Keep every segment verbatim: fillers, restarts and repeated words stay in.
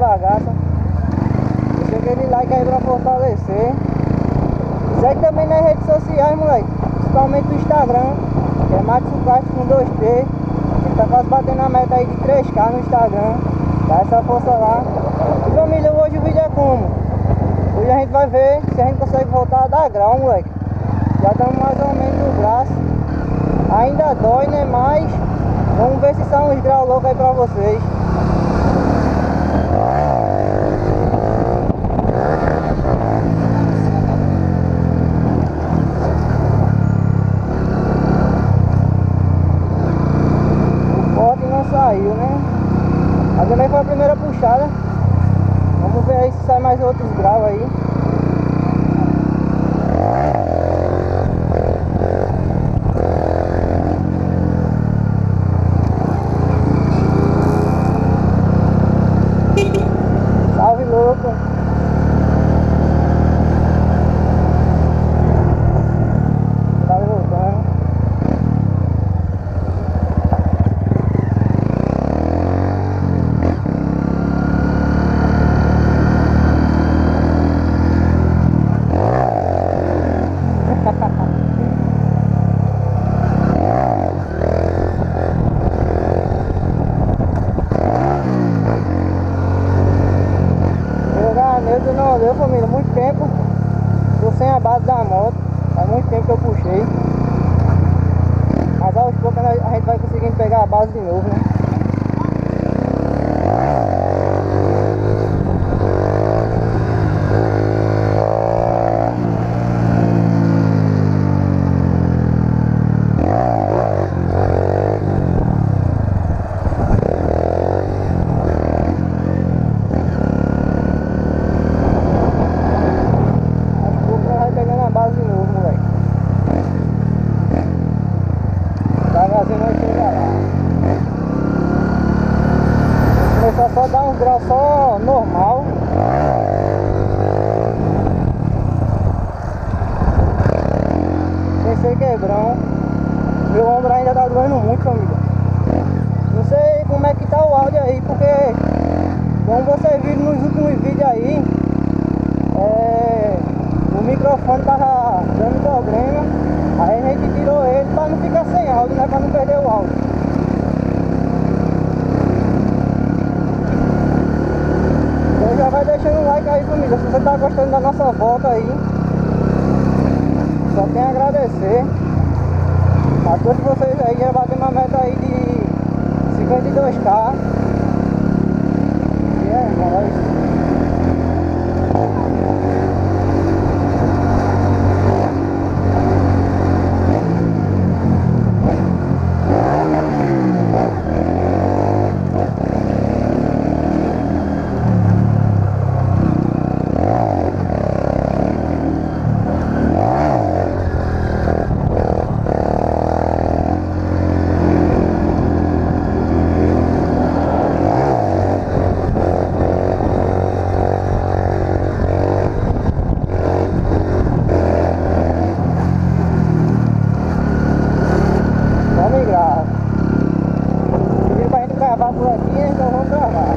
bagaça. Deixa aquele like aí pra fortalecer. Segue também nas redes sociais, moleque. Principalmente no Instagram, que é Matsukast com dois T. Ele tá quase batendo a meta aí de três K no Instagram. Dá essa força lá. E família, hoje o vídeo é como? Hoje a gente vai ver se a gente consegue voltar a dar grau, moleque. Já estamos mais ou menos no braço. Ainda dói, né? Mas vamos ver se são uns graus loucos aí pra vocês. O forte não saiu, né? Mas também foi a primeira puxada. Vamos ver aí se sai mais outros graus aí. Salve, louco! Tá voltando. Eu não deu, família, muito tempo. Tô sem a base da moto. Faz muito tempo que eu puxei. Mas aos poucos a gente vai conseguindo pegar a base de novo, né? Começar só a dar um grau só normal. Sem ser quebrão. Meu ombro ainda tá doendo muito, família. Não sei como é que tá o áudio aí, porque como vocês viram nos últimos vídeos aí, é, o microfone tava dando problema. Aí a gente tirou ele pra não ficar sem áudio, né? Pra não perder o áudio. Então já vai deixando um like aí, família. Se você tá gostando da nossa volta aí, só tem a agradecer. A todos vocês aí já bateu uma meta aí de cinquenta e dois K. E é nóis. Vamos gravar. Pediram pra gente gravar por aqui, então vamos gravar.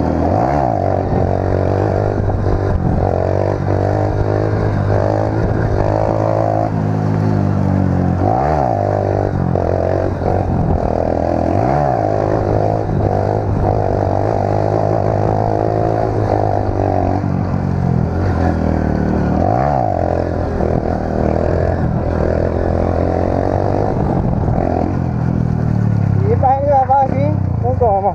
Toma.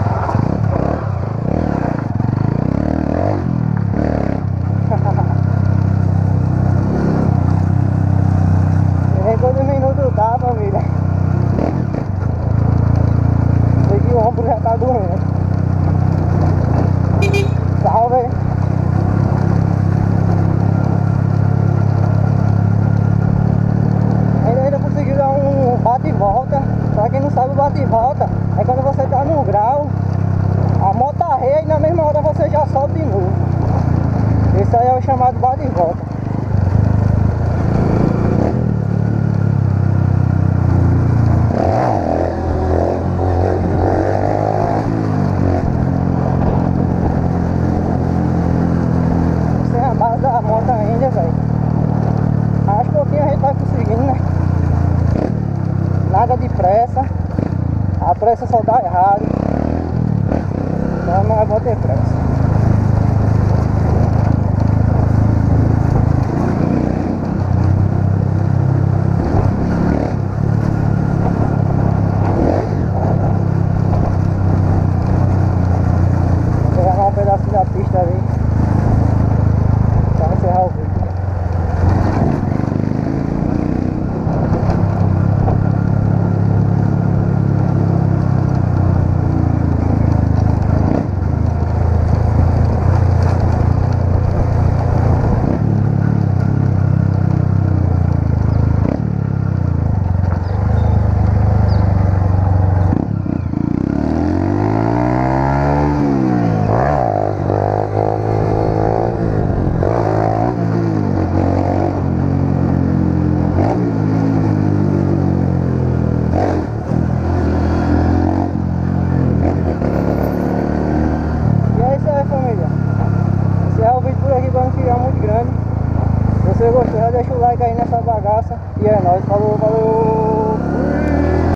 Nem todo minuto tá, família. Sei que o ombro já tá doendo. Salve. Ele ainda conseguiu dar um bate e volta. Pra quem não sabe, o bate e volta é quando você tá no grau, a moto arreia e na mesma hora você já sobe de novo. Esse aí é o chamado bate e volta. pressa só dá errado. Então não é bom ter pressa. Vou pegar um pedacinho da pista ali para encerrar o vídeo. Se você gostou, já deixa o like aí nessa bagaça. E é nóis, falou, valeu!